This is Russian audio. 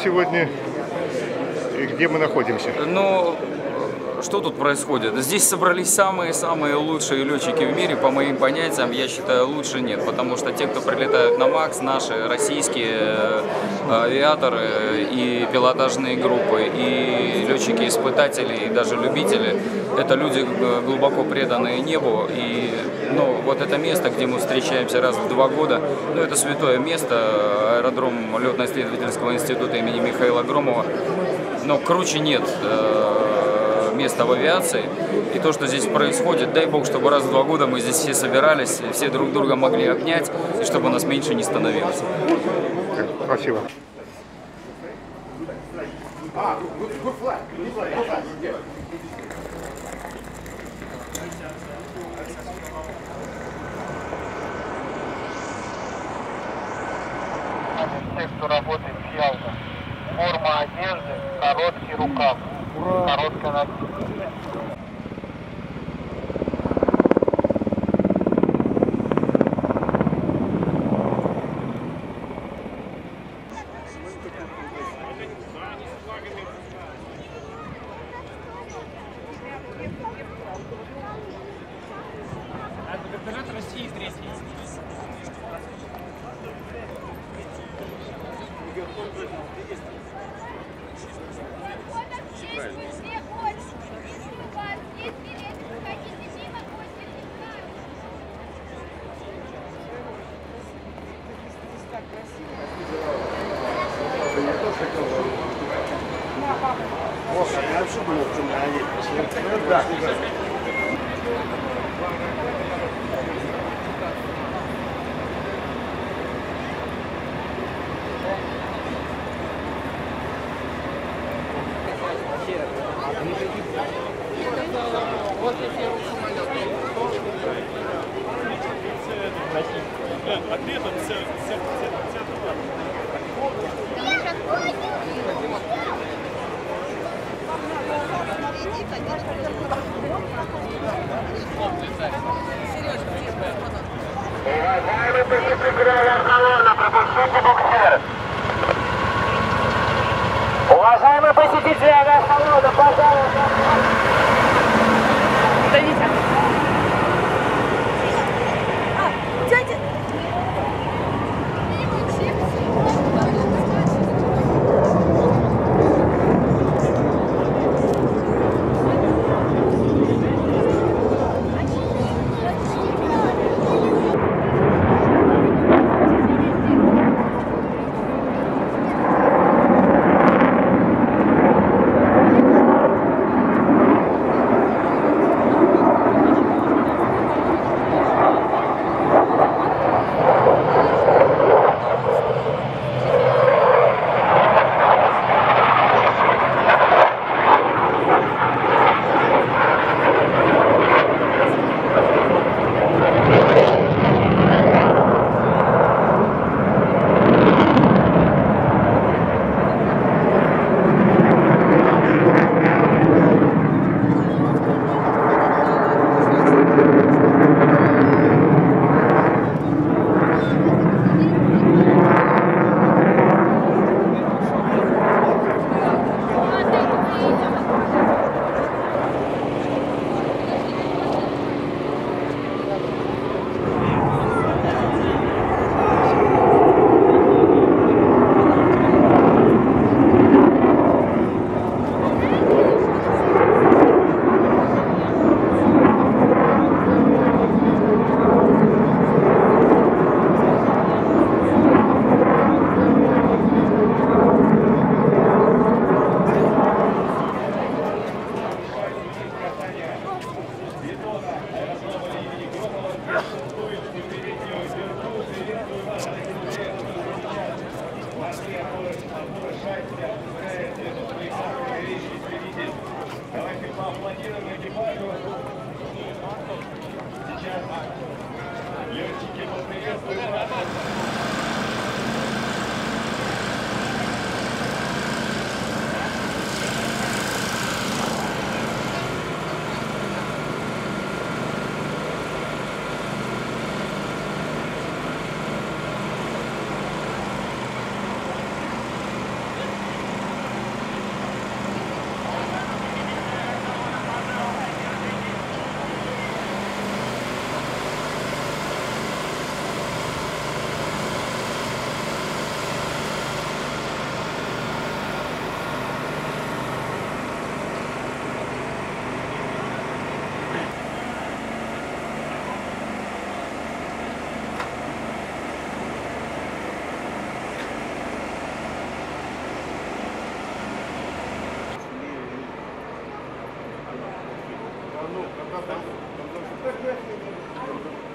сегодня и где мы находимся? Ну, что тут происходит? Здесь собрались самые-самые лучшие летчики в мире, по моим понятиям, я считаю, лучше нет, потому что те, кто прилетают на МАКС, наши российские авиаторы и пилотажные группы, и летчики-испытатели, и даже любители, это люди глубоко преданные небу, и ну, вот это место, где мы встречаемся раз в 2 года, ну, это святое место, аэродром летно-исследовательского института имени Михаила Громова, но круче нет места в авиации. И то, что здесь происходит, дай бог, чтобы раз в 2 года мы здесь все собирались, все друг друга могли обнять, и чтобы нас меньше не становилось. Спасибо. Те, кто работает в Ялте, форма одежды, короткий рукав, короткая носитель. Вертолет России третий. Я вообще думал, что мы одеть. Уважаемый посетитель авиасалона, пропустите буксир. Уважаемые посетители авиасалона, пожалуйста. Дядя! Да.